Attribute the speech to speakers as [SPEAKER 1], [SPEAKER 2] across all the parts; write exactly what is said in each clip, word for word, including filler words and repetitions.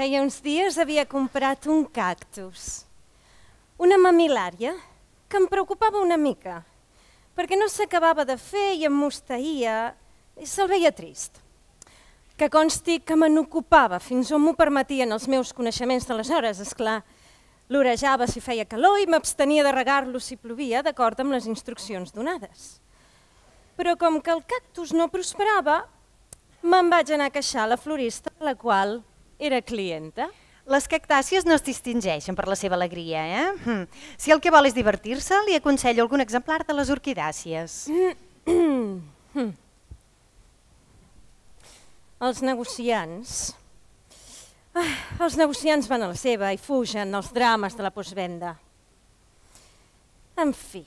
[SPEAKER 1] Feia uns dies havia comprat un cactus, una mamilària, que em preocupava una mica, perquè no s'acabava de fer i em mosteïa i se'l veia trist. Que consti que me n'ocupava fins on m'ho permetien els meus coneixements d'aleshores, esclar. L'orejava si feia calor i m'abstenia de regar-lo si plovia, d'acord amb les instruccions donades. Però com que el cactus no prosperava, me'n vaig anar a queixar a la florista, la qual era clienta.
[SPEAKER 2] Les cactàcies no es distingeixen per la seva alegria, eh? Si el que vol és divertir-se, li aconsello algun exemplar de les orquidàcies.
[SPEAKER 1] Els negociants... Els negociants van a la seva i fugen els drames de la postvenda. En fi...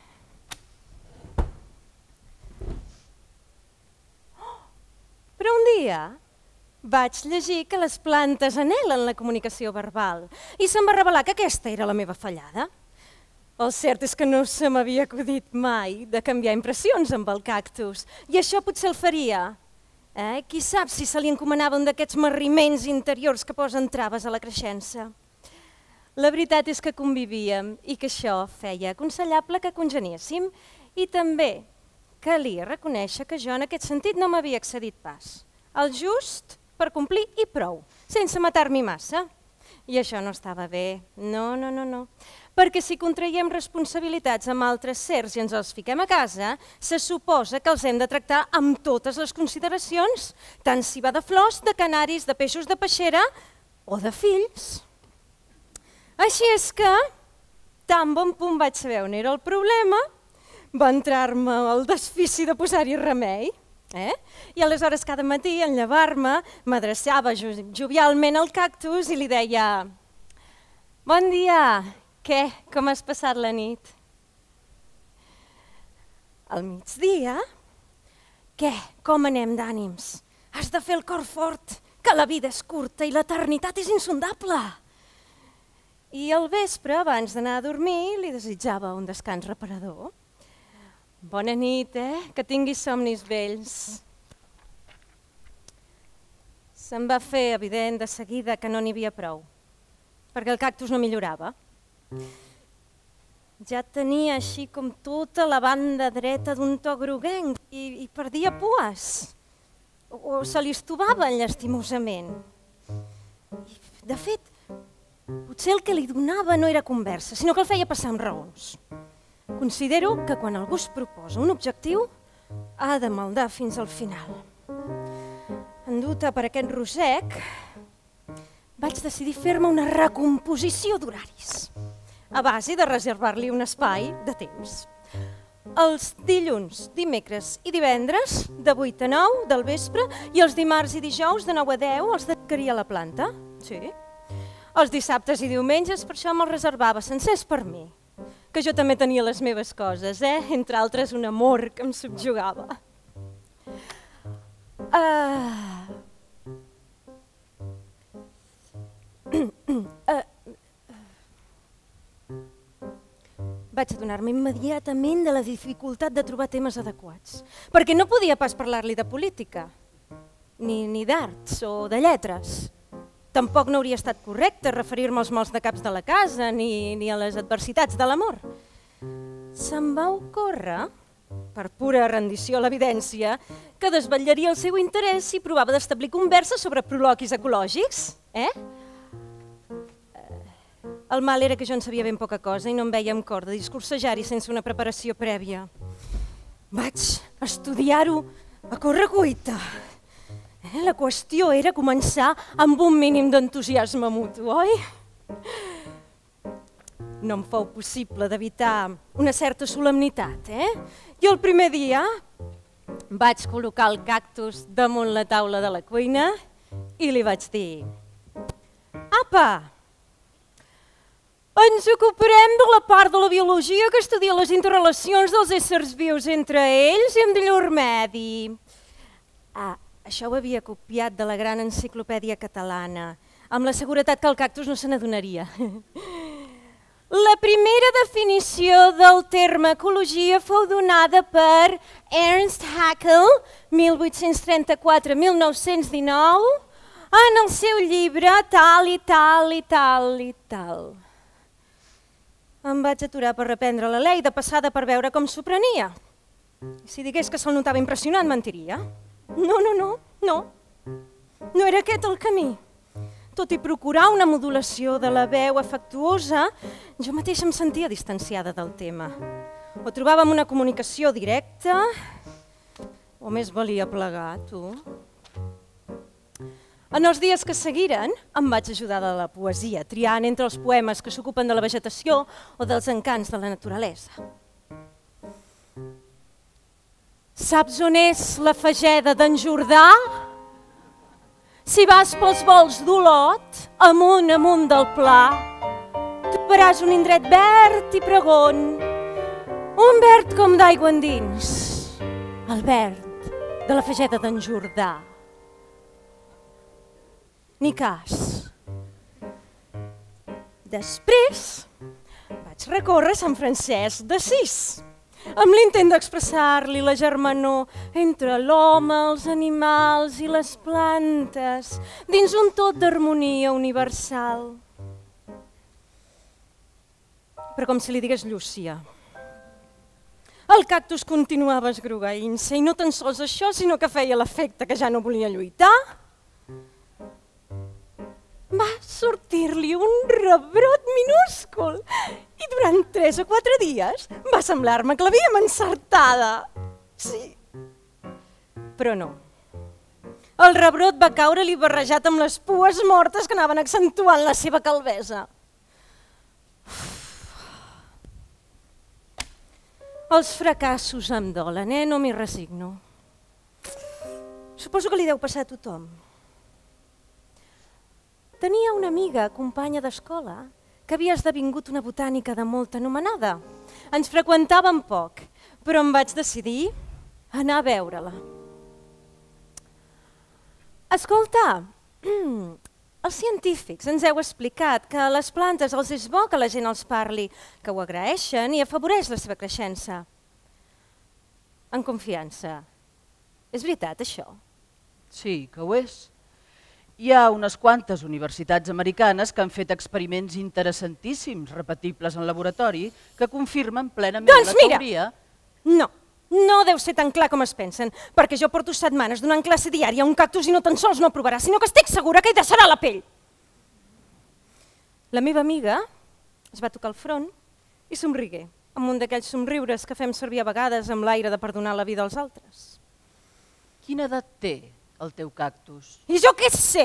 [SPEAKER 1] Però un dia vaig llegir que les plantes anhelen la comunicació verbal i se'm va revelar que aquesta era la meva fallada. El cert és que no se m'havia acudit mai de canviar impressions amb el cactus i això potser el faria. Eh? Qui sap si se li encomanava un d'aquests marriments interiors que posen traves a la creixença. La veritat és que convivíem i que això feia aconsellable que congeníéssim i també calia reconèixer que jo en aquest sentit no m'havia excedit pas. El just per complir i prou, sense matar-m'hi massa. I això no estava bé, no, no, no, no. Perquè si contraiem responsabilitats amb altres sers i ens els fiquem a casa, se suposa que els hem de tractar amb totes les consideracions, tant si va de flors, de canaris, de peixos de peixera o de fills. Així és que, tan bon punt vaig saber on era el problema, va entrar-me el desfici de posar-hi remei. Eh? I aleshores cada matí, en llevar-me, m'adreçava jovialment al cactus i li deia: bon dia, què, com has passat la nit? Al migdia, què, com anem d'ànims? Has de fer el cor fort, que la vida és curta i l'eternitat és insondable. I al vespre, abans d'anar a dormir, li desitjava un descans reparador. Bona nit, eh? Que tinguis somnis vells. Se'm va fer evident de seguida que no n'hi havia prou, perquè el cactus no millorava. Ja tenia així com tota la banda dreta d'un to groguenc i, i perdia pues. O, o se li estovaven llastimosament. De fet, potser el que li donava no era conversa, sinó que el feia passar amb raons. Considero que quan algú es proposa un objectiu, ha de maldar fins al final. Enduta per aquest rosec, vaig decidir fer-me una recomposició d'horaris, a base de reservar-li un espai de temps. Els dilluns, dimecres i divendres, de vuit a nou del vespre, i els dimarts i dijous, de nou a deu, els dedicaria a la planta. Sí. Els dissabtes i diumenges, per això me'ls reservava sencers per mi. Que jo també tenia les meves coses, eh? Entre altres un amor que em subjugava. Uh... Uh... Vaig adonar-me immediatament de la dificultat de trobar temes adequats, perquè no podia pas parlar-li de política, ni, ni d'arts o de lletres. Tampoc no hauria estat correcte referir-me als mols de caps de la casa ni, ni a les adversitats de l'amor. Se'm va ocórrer, per pura rendició a l'evidència, que desvetllaria el seu interès si provava d'establir converses sobre proloquis ecològics. Eh? El mal era que jo en sabia ben poca cosa i no em veia amb cor de discursejar-hi sense una preparació prèvia. Vaig estudiar-ho a correcuita. La qüestió era començar amb un mínim d'entusiasme mutu, oi? No em fou possible d'evitar una certa solemnitat, eh? I el primer dia vaig col·locar el cactus damunt la taula de la cuina i li vaig dir: apa, ens ocuparem de la part de la biologia que estudia les interrelacions dels éssers vius entre ells i amb llur medi. Ah, això ho havia copiat de la gran enciclopèdia catalana, amb la seguretat que el cactus no se n'adonaria. La primera definició del terme ecologia fou donada per Ernst Haeckel, mil vuit-cents trenta-quatre a mil nou-cents dinou, en el seu llibre tal i tal i tal i tal. Em vaig aturar per reprendre la llei de passada per veure com s'ho prenia. Si digués que se'l notava impressionant, mentiria. No, no, no, no. No era aquest el camí. Tot i procurar una modulació de la veu afectuosa, jo mateixa em sentia distanciada del tema. O trobàvem una comunicació directa, o més valia plegar, tu. En els dies que seguiren, em vaig ajudar de la poesia, triant entre els poemes que s'ocupen de la vegetació o dels encants de la naturalesa. Saps on és la Fageda d'en Jordà? Si vas pels vols d'Olot, amunt, amunt del pla, trobaràs un indret verd i pregon, un verd com d'aigua endins, el verd de la Fageda d'en Jordà. Ni cas. Després vaig recórrer Sant Francesc d'Assís, amb l'intent d'expressar-li la germanor entre l'home, els animals i les plantes, dins un tot d'harmonia universal. Però com si li digués Llúcia. El cactus continuava esgrogueint-se, i no tan sols això, sinó que feia l'efecte que ja no volia lluitar. Va sortir-li un rebrot minúscul i durant tres o quatre dies va semblar-me que l'havíem encertada. Sí, però no. El rebrot va caure-li barrejat amb les pues mortes que anaven accentuant la seva calbesa. Els fracassos em dolen, eh? No m'hi resigno. Suposo que li deu passar a tothom. Tenia una amiga, companya d'escola, que havia esdevingut una botànica de molta anomenada. Ens freqüentàvem poc, però em vaig decidir anar a veure-la. Escolta, els científics ens heu explicat que a les plantes els és bo que la gent els parli, que ho agraeixen i afavoreix la seva creixença. En confiança. És veritat, això?
[SPEAKER 3] Sí, que ho és. Hi ha unes quantes universitats americanes que han fet experiments interessantíssims, repetibles en laboratori, que confirmen plenament
[SPEAKER 1] doncs
[SPEAKER 3] la teoria...
[SPEAKER 1] No, no deu ser tan clar com es pensen, perquè jo porto setmanes donant classe diària a un cactus i no tan sols no aprovarà, sinó que estic segura que hi deixarà la pell. La meva amiga es va tocar el front i somrigué, amb un d'aquells somriures que fem servir a vegades amb l'aire de perdonar la vida als altres.
[SPEAKER 3] Quina edat té el teu cactus?
[SPEAKER 1] I jo què sé?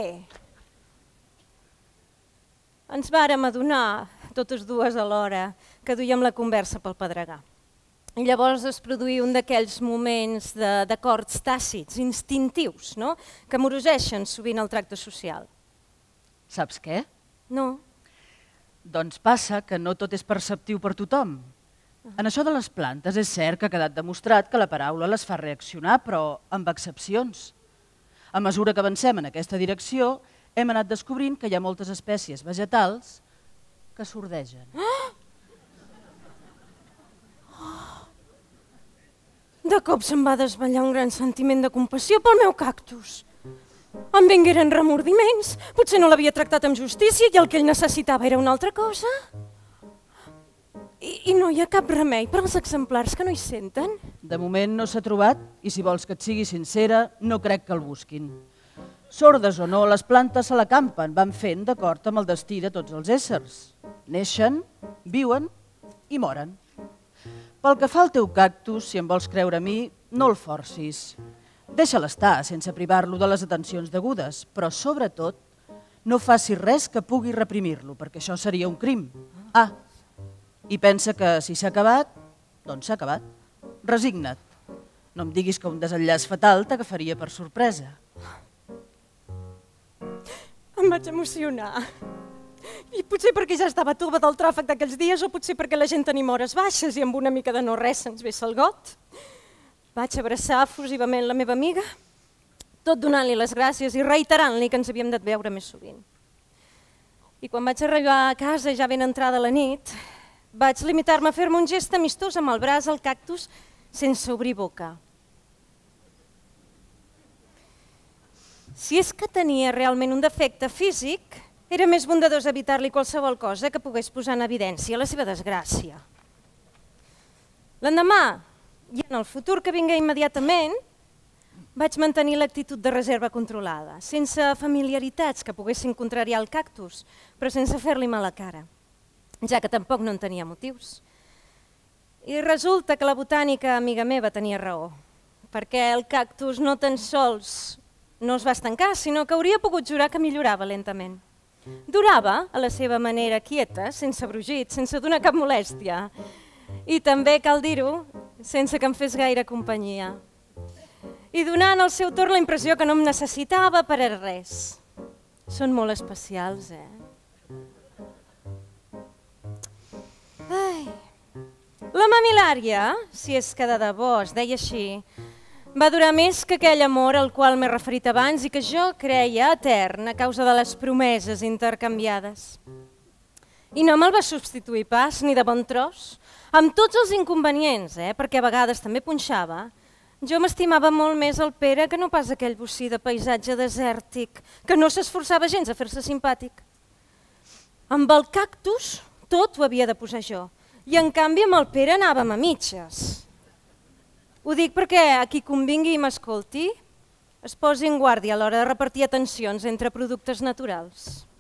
[SPEAKER 1] Ens vàrem adonar, totes dues alhora, que duíem la conversa pel pedregar. I llavors es produí un d'aquells moments d'acords tàcits, instintius, no? Que moroseixen sovint el tracte social.
[SPEAKER 3] Saps què?
[SPEAKER 1] No.
[SPEAKER 3] Doncs passa que no tot és perceptiu per tothom. En això de les plantes és cert que ha quedat demostrat que la paraula les fa reaccionar, però amb excepcions. A mesura que avancem en aquesta direcció, hem anat descobrint que hi ha moltes espècies vegetals que sordegen.
[SPEAKER 1] De cop se'm va desvetllar un gran sentiment de compassió pel meu cactus. Em vingueren remordiments, potser no l'havia tractat amb justícia i el que ell necessitava era una altra cosa. I, I no hi ha cap remei per als exemplars que no hi senten?
[SPEAKER 3] De moment no s'ha trobat i si vols que et sigui sincera, no crec que el busquin. Sordes o no, les plantes se la campen, van fent d'acord amb el destí de tots els éssers. Neixen, viuen i moren. Pel que fa al teu cactus, si em vols creure a mi, no el forcis. Deixa-la estar sense privar-lo de les atencions degudes, però sobretot no facis res que pugui reprimir-lo, perquè això seria un crim. Ah, i pensa que si s'ha acabat, doncs s'ha acabat. Resigna't. No em diguis que un desenllaç fatal t'agafaria per sorpresa.
[SPEAKER 1] Em vaig emocionar. I potser perquè ja estava tova del tràfic d'aquells dies o potser perquè la gent tenim hores baixes i amb una mica de no res se'ns ve el got. Vaig abraçar efusivament la meva amiga, tot donant-li les gràcies i reiterant-li que ens havíem de veure més sovint. I quan vaig arribar a casa, ja ben entrada la nit, vaig limitar-me a fer-me un gest amistós amb el braç al cactus sense obrir boca. Si és que tenia realment un defecte físic, era més bondadós evitar-li qualsevol cosa que pogués posar en evidència la seva desgràcia. L'endemà, i en el futur que vingué immediatament, vaig mantenir l'actitud de reserva controlada, sense familiaritats que poguessin contrariar el cactus, però sense fer-li mala cara, ja que tampoc no en tenia motius. I resulta que la botànica amiga meva tenia raó, perquè el cactus no tan sols no es va estancar, sinó que hauria pogut jurar que millorava lentament. Durava a la seva manera quieta, sense brugit, sense donar cap molèstia, i també, cal dir-ho, sense que em fes gaire companyia. I donant al seu torn la impressió que no em necessitava per a res. Són molt especials, eh? Ai. La mamilària, si és que de debò es deia així, va durar més que aquell amor al qual m'he referit abans i que jo creia etern a causa de les promeses intercanviades. I no me'l va substituir pas, ni de bon tros, amb tots els inconvenients, eh? Perquè a vegades també punxava. Jo m'estimava molt més el Pere que no pas aquell bocí de paisatge desèrtic, que no s'esforçava gens a fer-se simpàtic. Amb el cactus tot ho havia de posar jo, i en canvi amb el Pere anàvem a mitges. Ho dic perquè a qui convingui i m'escolti es posi en guàrdia a l'hora de repartir atencions entre productes naturals.